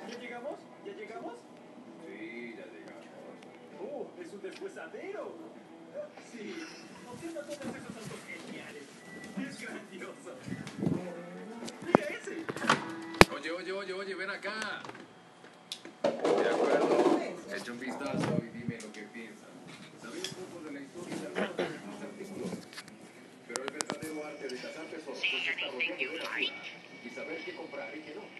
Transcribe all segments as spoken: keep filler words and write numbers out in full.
¿Ya llegamos? ¿Ya llegamos? Sí, ya llegamos. ¡Oh, es un deshuesadero! Sí, observa todos esos autos geniales. Es grandioso. ¡Mira ese! Oye, oye, oye, oye, ven acá. De acuerdo. Echa un vistazo y dime lo que piensas. Sabes un poco de la historia de algunos de estos artículos. Pero el verdadero arte de cazar tesoros es estar rodeado de la basura y saber qué comprar y qué no.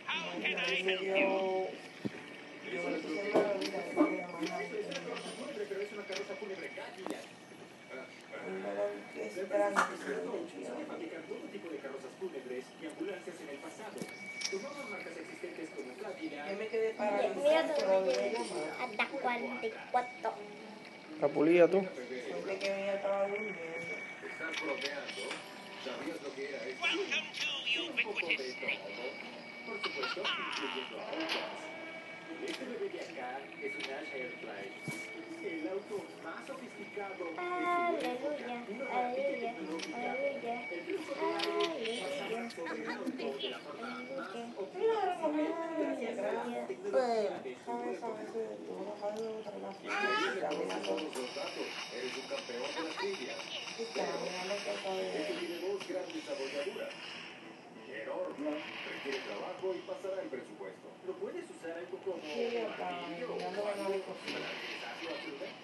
Yo me lo puse mal, mira, me voy a mandar. Eso es una carroza fúnebre, pero es una carroza fúnebre Cadillac. Un balón que es grande, que se lo he hecho Sabe ya. fabricar todo tipo de carrozas fúnebres y ambulancias en el pasado. Tomaban marcas existentes como Cadillac. Yo me quedé Mira paralizada, pero dónde me llegué. llamaba. Hasta cuarenta y cuatro. Capulilla tú. Siempre que venía estaba durmiendo. Estás bromeando. ¿Sabías lo que era esto? Un poco de todo. Por supuesto, incluyendo autos. Este bebé de acá es un Ash Airfly. El auto más sofisticado de su época. Aleluya, Una maravilla aleluya, tecnológica. aleluya, El flujo de aire pasaba sobre el auto de la forma más óptima posible gracias a la tecnología de su ¿Sabes? época. ¿Sabes? Tú no sabes de otra cosa. Increíble, conoces Caminando. todos los datos. Eres un campeón de las trivias. Caminando que Esto sabe. tiene dos grandes abolladuras. Enorme, requiere trabajo y pasará el presupuesto. Lo puedes usar algo como Sí, yo estaba martillo o mirando la algo nave para cocina. regresarlo a su lugar.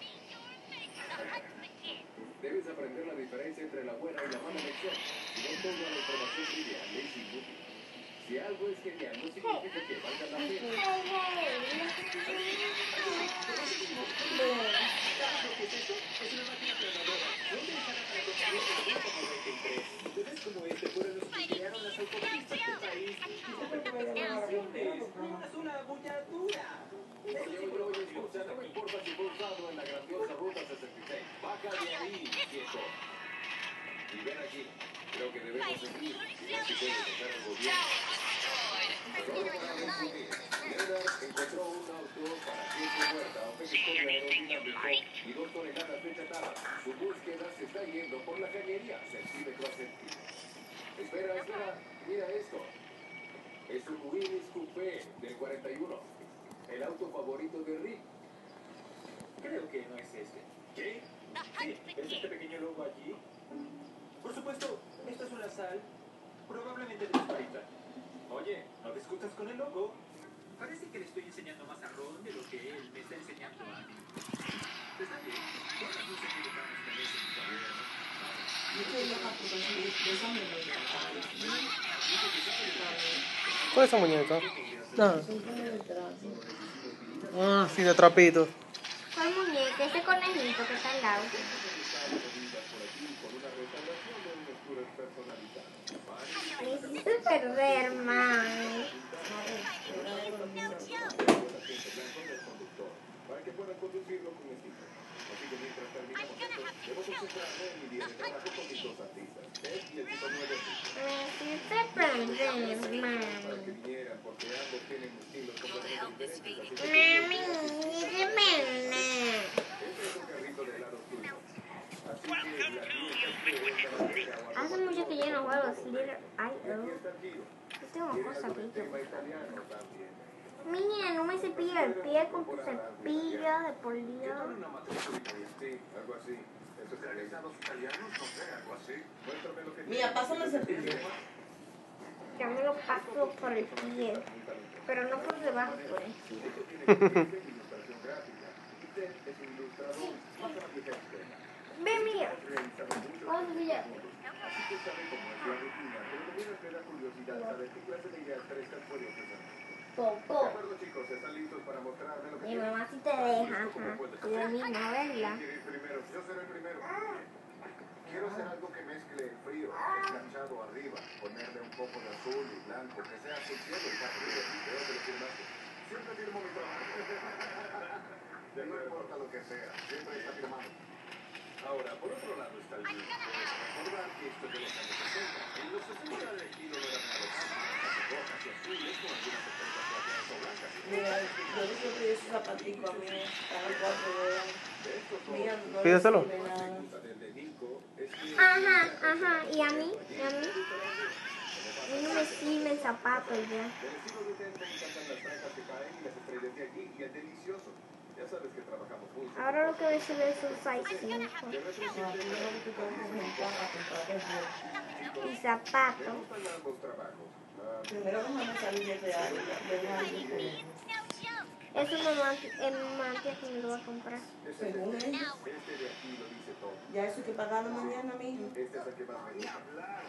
Debes aprender la diferencia entre la buena y la mala lección. Si no, toda la información trivial es inútil. Si algo es genial, no significa que valga la pena. ¿Sabes lo que es esto? Es una máquina planadora. Fue utilizada para construir el Grupo noventa y tres. Bebés como este fueron los que crearon las autopistas del país y se permiten estaciones con una sola abulladura. Oye, oye, oye, escucha, no me importa si fue usado en la grandiosa Ruta sesenta y seis. Baja de ahí, quieto. Y ven aquí. Creo que debemos seguir. Y ver si puedes hacer algo bien. Solo para resumir, Leonard encontró un auto para siete huerta, un pellizcón aerodinámico y dos toneladas de chatarra. Su búsqueda se está yendo por la cañería centímetro a centímetro. Espera, espera, mira esto. Es un Willys Coupé del cuarenta y uno. El auto favorito de Rick. Creo que no es este. ¿Qué? Sí, ¿es este pequeño logo allí? Por supuesto, esto es una sal, probablemente de disparita. Oye, ¿no discutas con el logo? Parece que le estoy enseñando más a Ron de lo que él me está enseñando a mí. Está bien, todas las luces mexicanas merecen un cuaderno. Muchos de los putas de esa me lo llamaban. ¿Cuál es esa muñeca? Ah, Siempre me detrás. ah, sí, de trapito. ¿Cuál muñeca? Ese conejito que está al lado. Me hiciste perder, man. Para que puedan conducirlo con estilo. Así que mientras terminamos esto, debo concentrarme en mi día de trabajo con mis dos artistas, Ted y el tipo nueve. Me hiciste perder, Para man. que vinieran, porque ambos tienen estilos completamente diferentes. Así que Mami, me hiciste perder. este es un carrito de helados tuyo. Así que la clienta Hace mucho que yo no juego Slither I O. está el giro. Yo tengo Tiene cosas algo de aquí. tema italiano también. Mía, no me cepilla el pie con tu cepillo de por ¿Qué Dios. tal una matrícula italiana? Sí, algo así. Eso es realizados italianos, no sé, algo así. Muéstrame lo que Mira, pásame ese cepillo. Ya me lo paso por el pie, pero no por debajo, por encima. Esto tiene que ver con ilustración gráfica. Usted es un ilustrador. Pasa la pieza externa. Ve, mía. Realizado muchos Vamos a cepillar. Así que sabe cómo es la rutina, pero también le da curiosidad saber qué clase de ideas frescas puede ofrecer. De Poco. acuerdo, chicos, ¿están listos para mostrarme lo que Mi tienen? mamá sí te deja, ajá. Y de mí no, ¿verdad? ¿Quién quiere ir primero? Yo seré el primero. Quiero hacer algo que mezcle el frío, escarchado arriba, ponerle un poco de azul y blanco, que sea su cielo y bajo. Creo que lo quieren más. Siempre firmo mi trabajo. Ya no importa lo que sea, siempre está firmado. Ahora, por otro lado está el mío. Recordar que esto es de los años sesenta. En los sesenta el estilo no era nada fácil. Las rojas y azules con algunas ofertas plateadas o blancas. Mira, yo dije que ese zapatico a mí, a los cuatro de De estos mira, no le Pídeselo. sirve nada. del de Nico es que Ajá, ajá. ¿Y a mí? ¿Y a mí? A mí no me sirven zapatos ya. del estilo de Ted me encantan las franjas que caen y de allí y es delicioso. Ya sabes que trabajamos mucho. Ahora lo que me sirve es un size cinco. ¿Qué No, representa? aquí lo que tú tienes que juntar para comprar es Y Me zapatos. gustan ambos trabajos. Ah, primero déjame salir de ese área, de un área diferente. Eso mamá, eh, mamá que me lo va a comprar. Según ellos, Este de aquí lo dice todo. ya eso hay que pagarlo mañana, mijo. Este es el que más me gusta.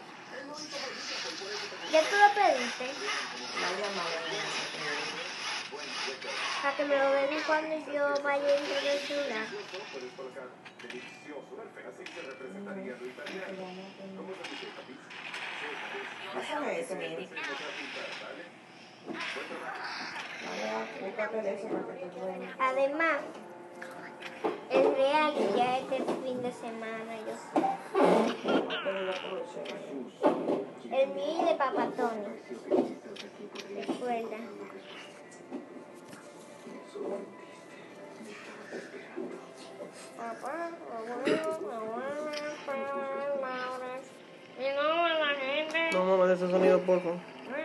¿Ya tú lo pediste? La llamada de Para que me lo den cuando yo vaya dentro del celular. Puedes colocar delicioso. Así se representaría lo italiano. ¿Cómo se dice? ¿Capis? Pásame eso, mijo. Vaya, búscate de eso para que te duermas. Además, es real que ya este fin de semana yo sé. Pero lo aproveché. El mío de Papá Tony. Recuerda. Papá, y no la gente. No, mamá, de ese sonido, por favor.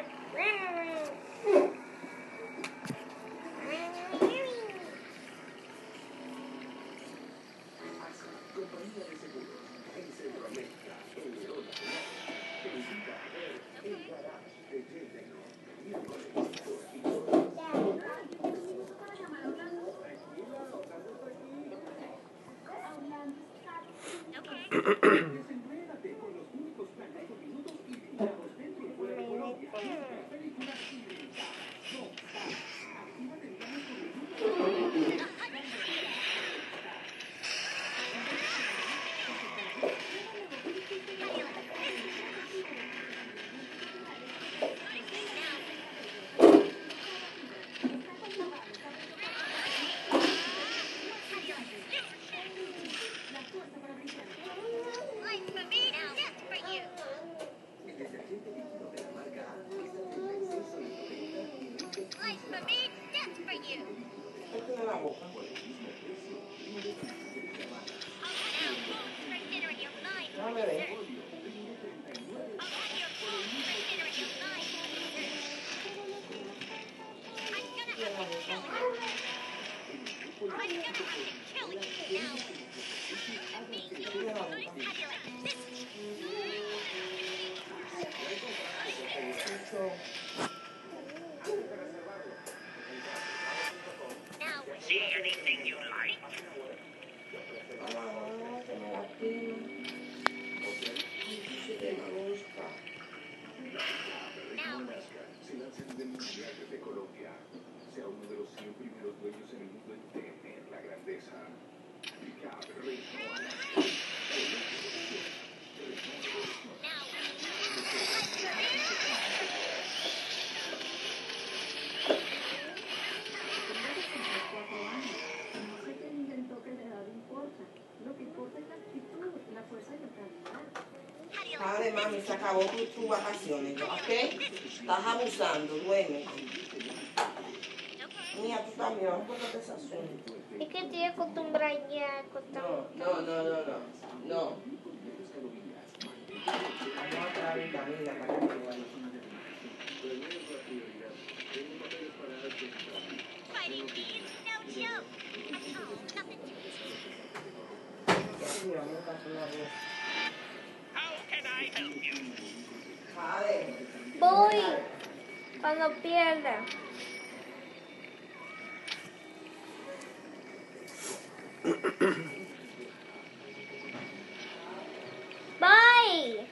Esto en la boca. Déjame ver. See anything you like. Ah, que me lastima. Sí que me gusta. Se lanzan de mundiales de Colombia. Sea uno de los cien primeros dueños en el mundo en tener la grandeza. Padre, mami, se acabó tu, tu vacaciones, ¿ya? ¿Ok? Estás abusando, duerme. Mía, tú también, vamos a cortarte esa suerte. Es que estoy acostumbrada ya a No, acostarme. no, no, no, no. No. Vamos a traer vitamina para que te duermas. Ya, sí, vamos a hacer una voz. How can I help you? Padre. Voy cuando pierda. Bye.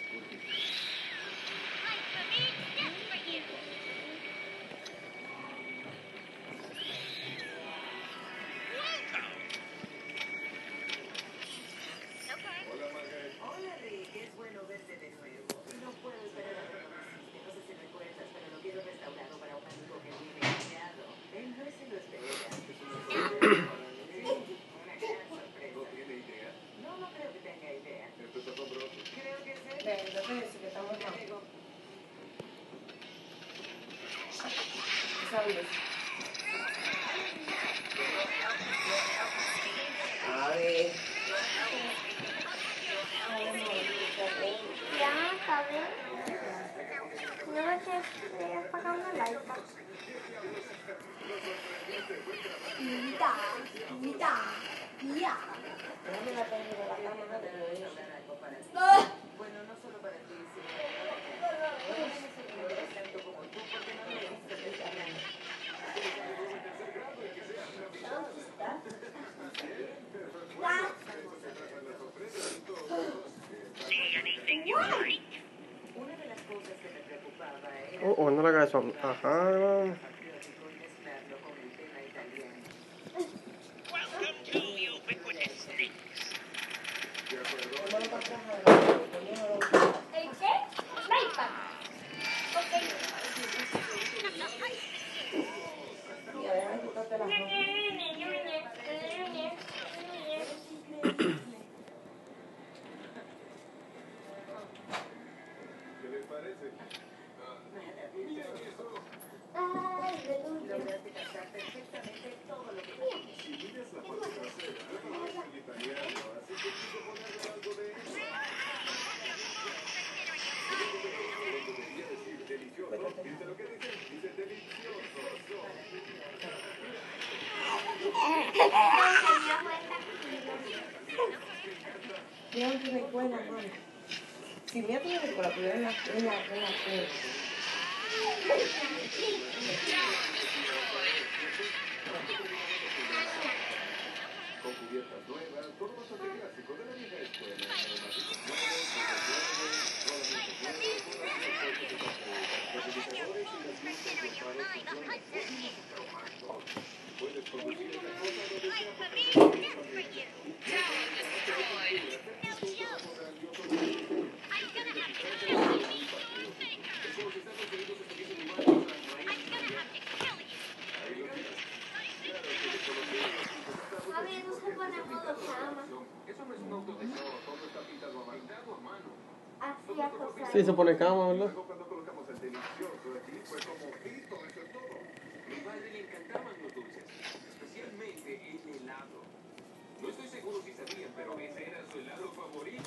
Hola Rick, es bueno verte de nuevo. No puedo esperar a que lo visite. No sé si recuerdas, pero lo quiero restaurado para un amigo que vive empleado. Él no se lo espera. Es una sorpresa. Una gran sorpresa. ¿No tiene idea? No, no creo que tenga idea. Esto es asombroso. Creo que es él. Ven, déjame que estamos Te mal. digo, ¿Sabes? Padre. Ya, está bien. Yo me estoy apagando el iPad. Mira, mira, mira. Déjame la tengo de la cama, no te lo digo. Lograr algo para ti. Ah. Bueno, no solo para ti, sino para ti. No necesariamente tanto como tú, porque no lo he visto desde años. See anything you like? Una de las cosas que me preocupaba era Oh, oh, no le caes. Ajá. patriótico y mezclarlo con el tema italiano. Welcome to ubiquitous snakes. Tómalo para atrás, adelante, porque yo no lo uso. ¿El qué? El iPad. Ok. Mira, déjame quitarte las manos. ¿Qué les parece? Ay, de dulce. Lograste captar perfectamente todo lo que pasó. Si miras la parte trasera, no es el italiano, así que quise ponerle algo de eso. Debería decir delicioso. ¿Viste lo que dice? Dice delicioso. Mira, no tiene cuerda, mami. Si mira, tiene que la tuviera en la en la en la cuerda. Con cubiertas nuevas, todo bastante clásico de la vieja escuela. Neumáticos nuevos, rodamientos nuevos, rodamientos nuevos, los indicadores y las luces de faros funcionan. Puedes conducir esta cosa donde sea perfectamente. Mami, no se pone en modo cama. Eso no es un auto de show, todo está pintado a pintado a mano. Así acostado. Sí, se pone cama, ¿verdad? Luego cuando colocamos el delicioso aquí fue como, listo, eso es todo. Mi padre le encantaban los dulces, especialmente el helado. No estoy seguro si sabían, pero ese era su helado favorito.